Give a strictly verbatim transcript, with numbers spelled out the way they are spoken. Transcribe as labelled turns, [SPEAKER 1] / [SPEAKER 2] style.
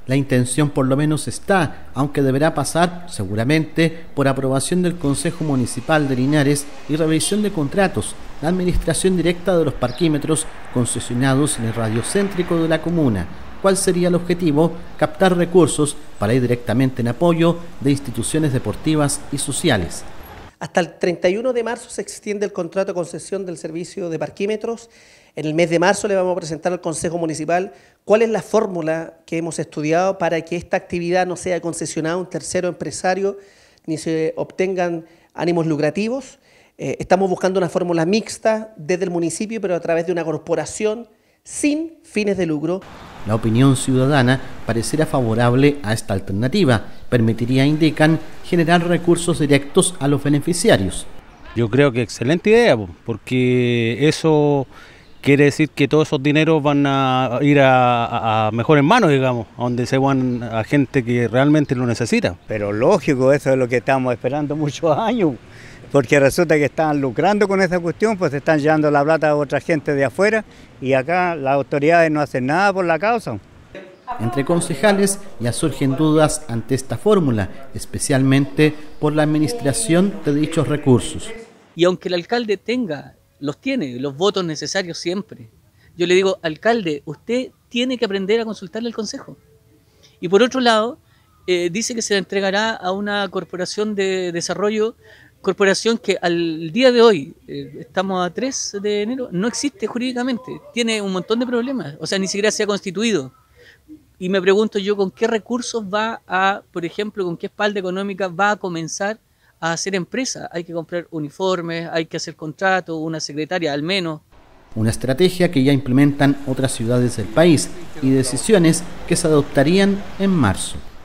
[SPEAKER 1] La intención por lo menos está, aunque deberá pasar, seguramente, por aprobación del Consejo Municipal de Linares y revisión de contratos, la administración directa de los parquímetros concesionados en el radio céntrico de la comuna. ¿Cuál sería el objetivo? Captar recursos para ir directamente en apoyo de instituciones deportivas y sociales.
[SPEAKER 2] Hasta el treinta y uno de marzo se extiende el contrato de concesión del servicio de parquímetros. En el mes de marzo le vamos a presentar al Consejo Municipal cuál es la fórmula que hemos estudiado para que esta actividad no sea concesionada a un tercero empresario ni se obtengan ánimos lucrativos. Eh, estamos buscando una fórmula mixta desde el municipio, pero a través de una corporación sin fines de lucro.
[SPEAKER 1] La opinión ciudadana pareciera favorable a esta alternativa. Permitiría, indican, generar recursos directos a los beneficiarios.
[SPEAKER 3] Yo creo que excelente idea, porque eso quiere decir que todos esos dineros van a ir a, a mejores manos, digamos, a donde se van a gente que realmente lo necesita.
[SPEAKER 4] Pero lógico, eso es lo que estamos esperando muchos años, porque resulta que están lucrando con esa cuestión, pues están llevando la plata a otra gente de afuera y acá las autoridades no hacen nada por la causa.
[SPEAKER 1] Entre concejales ya surgen dudas ante esta fórmula, especialmente por la administración de dichos recursos.
[SPEAKER 5] Y aunque el alcalde tenga, los tiene, los votos necesarios siempre, yo le digo, alcalde, usted tiene que aprender a consultarle al consejo. Y por otro lado, eh, dice que se le entregará a una corporación de desarrollo, corporación que al día de hoy, eh, estamos a tres de enero, no existe jurídicamente, tiene un montón de problemas, o sea, ni siquiera se ha constituido. Y me pregunto yo con qué recursos va a, por ejemplo, con qué espalda económica va a comenzar a hacer empresa. Hay que comprar uniformes, hay que hacer contratos, una secretaria al menos.
[SPEAKER 1] Una estrategia que ya implementan otras ciudades del país y decisiones que se adoptarían en marzo.